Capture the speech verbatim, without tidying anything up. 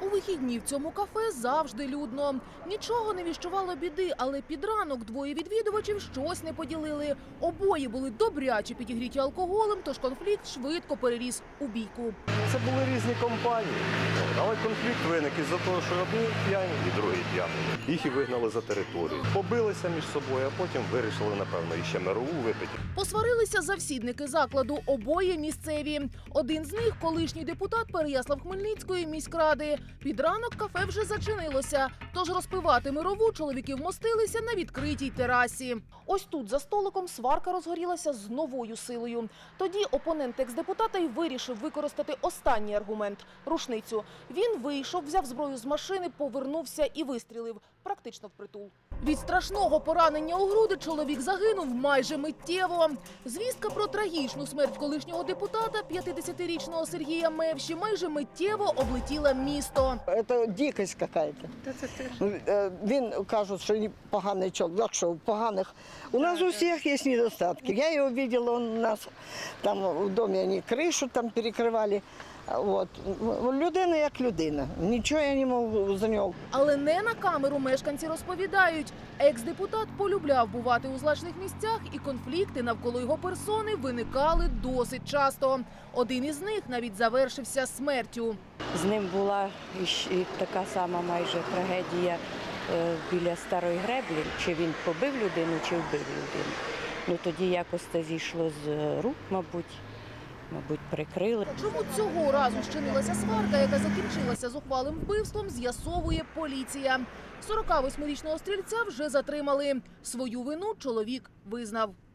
У вихідні в цьому кафе завжди людно. Нічого не віщувало біди, але під ранок двоє відвідувачів щось не поділили. Обоє були добряче підігріті алкоголем, тож конфлікт швидко переріс у бійку. Це були різні компанії, але конфлікт виник із-за того, що одні п'яні і другі п'яні. Їх і вигнали за територію. Побилися між собою, а потім вирішили, напевно, іще мирову випити. Посварилися завсідники закладу, обоє місцеві. Один з них – колишній депутат Переяслав-Хмельницької міськради. Під ранок кафе вже зачинилося, тож розпивати мирову чоловіки вмостилися на відкритій терасі. Ось тут за столиком сварка розгорілася з новою силою. Тоді опонент екс-депутата й вирішив використати останній аргумент – рушницю. Він вийшов, взяв зброю з машини, повернувся і вистрілив, практично впритул. Від страшного поранення у груди чоловік загинув майже миттєво. Звістка про трагічну смерть колишнього депутата, п'ятидесятирічного Сергія Мевші, майже миттєво облетіла місто. Це дикость якась. Він каже, що поганий чоловік, що поганих. У нас у всіх є недостатки. Я його бачила, у нас там у домі вони кришу там перекривали. От. Людина як людина. Нічого я не можу за нього. Але не на камеру мешканці розповідають. Екс-депутат полюбляв бувати у злачних місцях, і конфлікти навколо його персони виникали досить часто. Один із них навіть завершився смертю. З ним була і така сама майже трагедія біля Старої Греблі. Чи він побив людину, чи вбив людину. Ну тоді якось це зійшло з рук, мабуть. Мабуть, прикрили. Чому цього разу щинилася сварка, яка закінчилася зухвалим вбивством, з'ясовує поліція. сорокавосьмирічного стрільця вже затримали. Свою вину чоловік визнав.